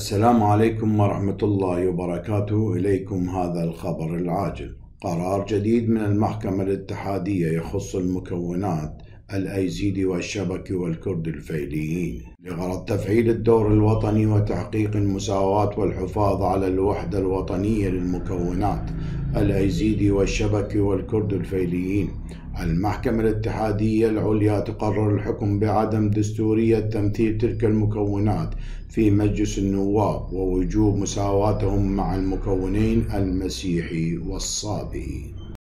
السلام عليكم ورحمة الله وبركاته. إليكم هذا الخبر العاجل. قرار جديد من المحكمة الاتحادية يخص المكونات الأيزيدي والشبكي والكرد الفيليين لغرض تفعيل الدور الوطني وتحقيق المساواة والحفاظ على الوحدة الوطنية للمكونات الأيزيدي والشبكي والكرد الفيليين. المحكمة الاتحادية العليا تقرر الحكم بعدم دستورية تمثيل تلك المكونات في مجلس النواب ووجوب مساواتهم مع المكونين المسيحي والصابئي.